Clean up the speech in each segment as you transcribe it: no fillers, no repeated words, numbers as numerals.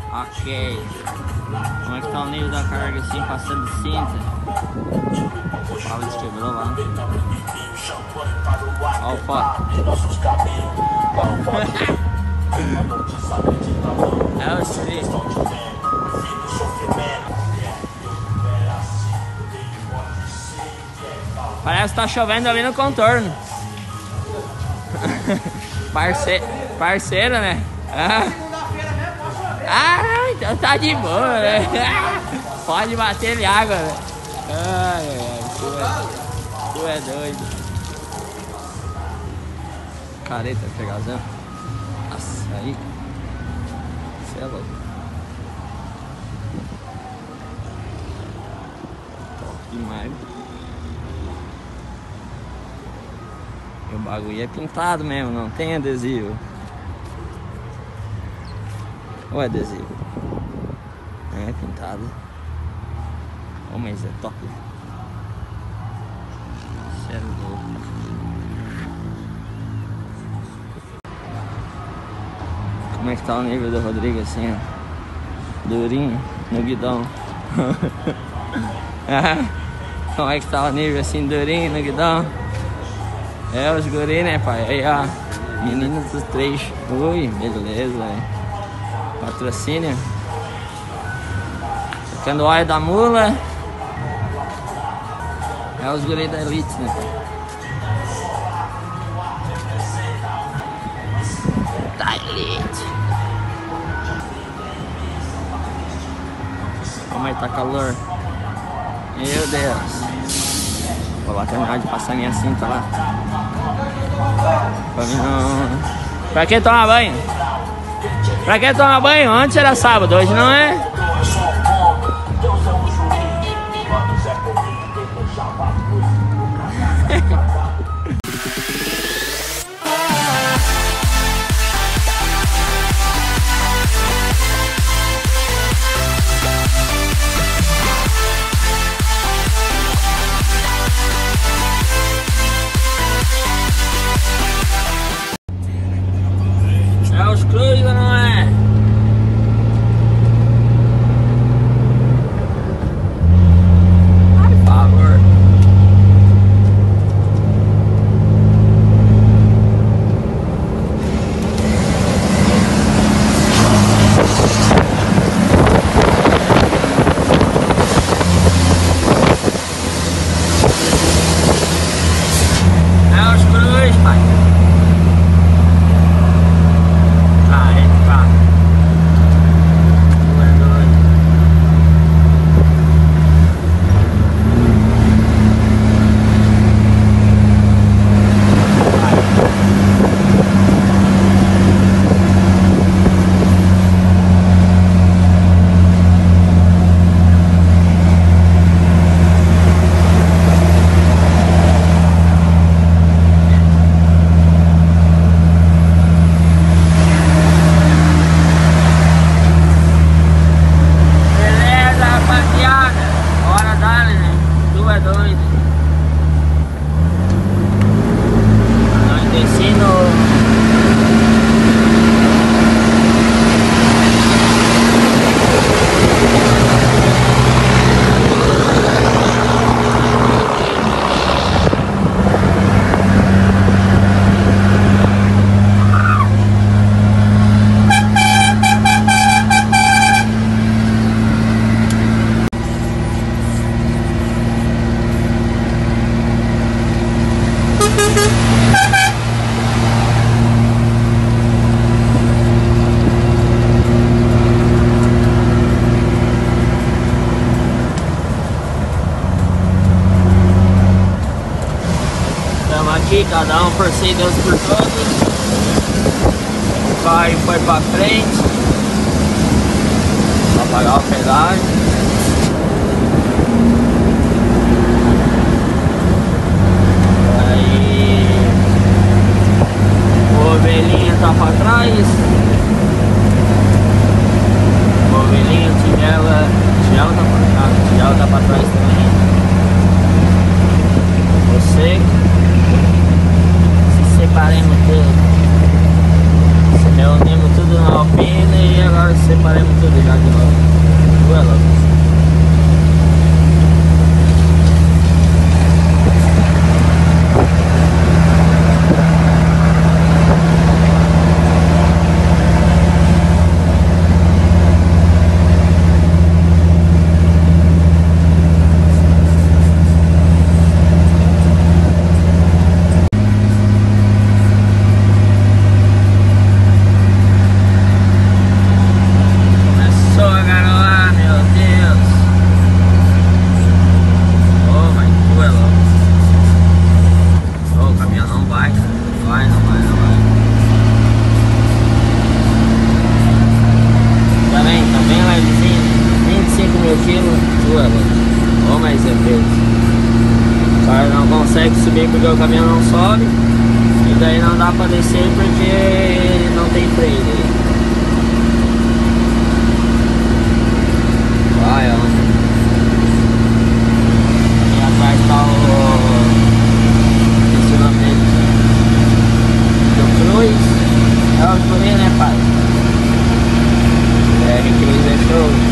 Ok. Como é que tá o nível da carga assim, passando de cinta? O pau quebrou lá. Ó o foco. É o street. Parece que tá chovendo ali no contorno. Parceiro, né? Então tá de boa, né? Pode bater ele água, né? Ai, tu é doido. Careta, pegazão. Nossa, aí. Você é louco. Top demais. O bagulho é pintado mesmo, não tem adesivo. Ou é adesivo? É pintado. Oh, mas é top. Isso é louco. Como é que tá o nível do Rodrigo assim, ó? Durinho no guidão. Como é que tá o nível assim, durinho no guidão? É os guri, né, pai? Aí, ó, meninos dos três. Ui, beleza, velho. Patrocínio. Tocando o óleo da mula. É os guri da Elite, né, pai? Da Elite. Como é que tá calor? Meu Deus. Vou lá terminar de passar minha cinta lá. Pra mim não... Pra que tomar banho? Pra que tomar banho? Antes era sábado, hoje não é? É os cruz ou não é? Por favor. É os cruz, pai. Aqui, cada um por si, Deus por todos. O carro foi pra frente pra pagar o pedágio. Aí o ovelhinha tá pra trás. O ovelhinha, o Tigela tá pra trás. O Tigela tá pra trás também. Você separemos tudo, se reunimos tudo na Alpina e agora separemos tudo. quilos, ou mais é peso. O cara não consegue subir porque o caminhão não sobe. E daí não dá pra descer porque não tem freio. Vai, ó. E atrás tá o estacionamento do Cruz. É o Cruz, né, pai? Cruz é show.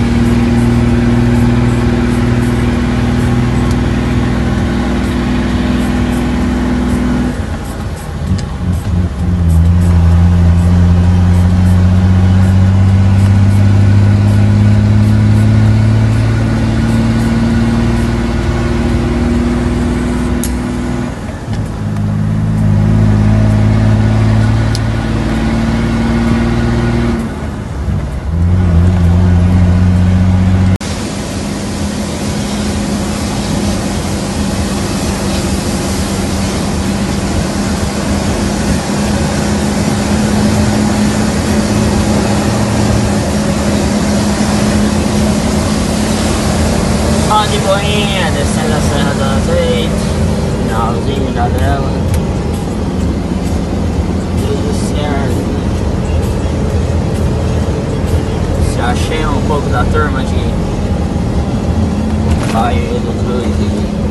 De boinha, descendo a Serra do Azeite, finalzinho já dela, tudo certo. Se achei um pouco da turma de Pai do Cruz aqui.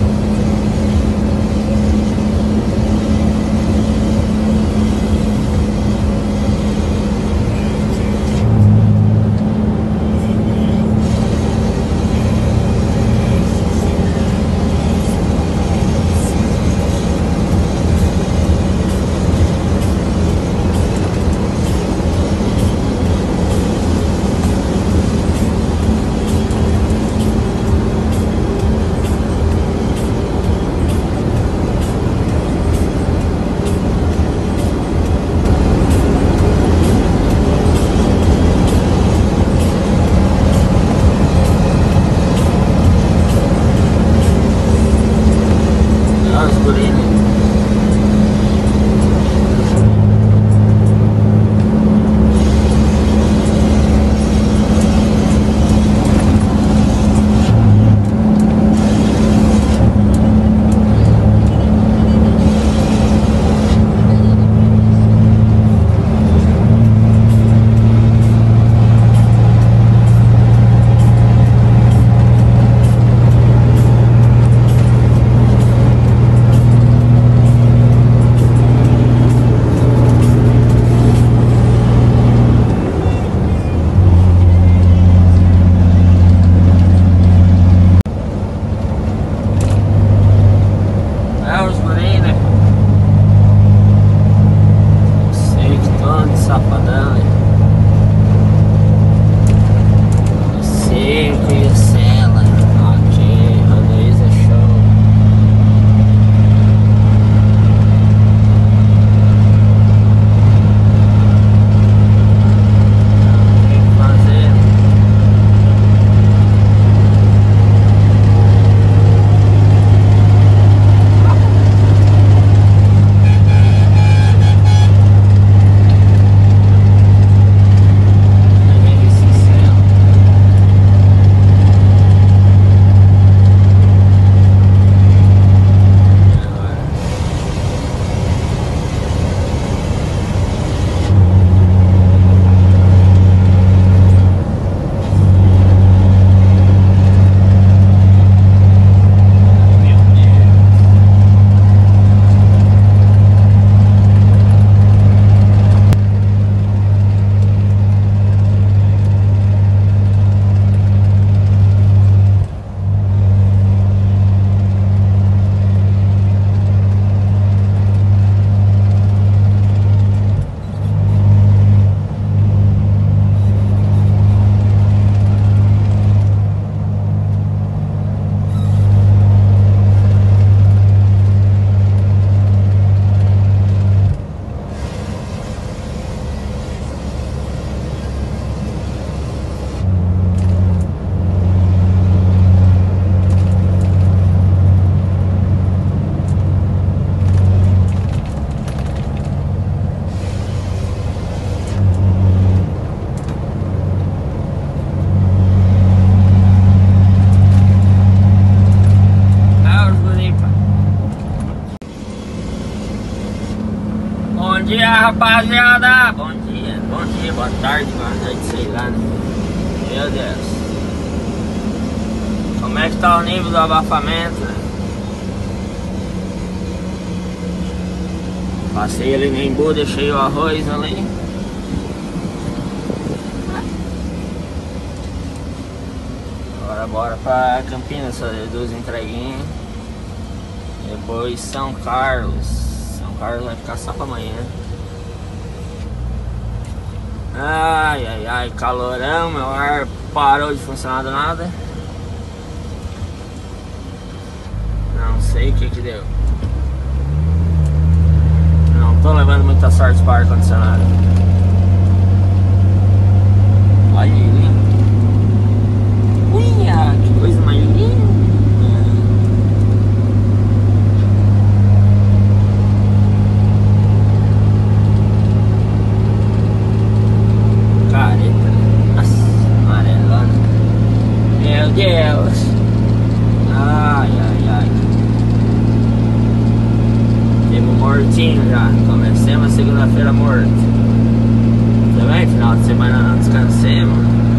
rapaziada! Bom dia, boa tarde, boa noite, sei lá, né? Meu Deus. Como é que tá o nível do abafamento, né? Passei ali no Embu, deixei o arroz ali. Agora bora pra Campinas fazer 2 entreguinhas. Depois São Carlos. São Carlos vai ficar só pra amanhã. Ai, calorão, meu ar parou de funcionar do nada. Não sei o que deu. Não tô levando muita sorte para o ar-condicionado. Olha ele. Uia, que coisa mais linda. Deus. Ai. Temos mortinho já. Comecemos a segunda-feira morto. Também final de semana não descansemos.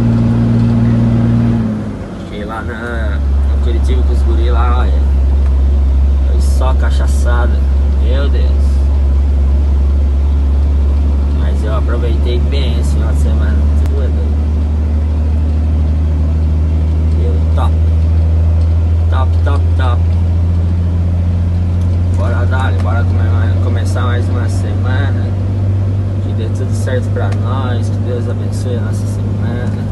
Fiquei lá no Curitiba com os guri lá, olha. Foi só cachaçada. Meu Deus. Mas eu aproveitei bem esse final de semana. Top. Bora dar, bora começar mais uma semana. Que dê tudo certo pra nós. Que Deus abençoe a nossa semana.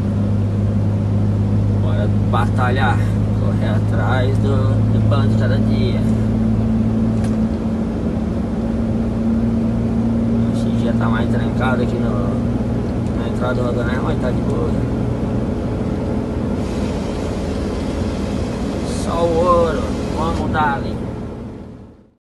Bora batalhar, correr atrás do pão de cada dia. Esse dia tá mais trancado aqui na entrada do Rodoanel, mas tá de boa. Só o ouro, vamos dar ali.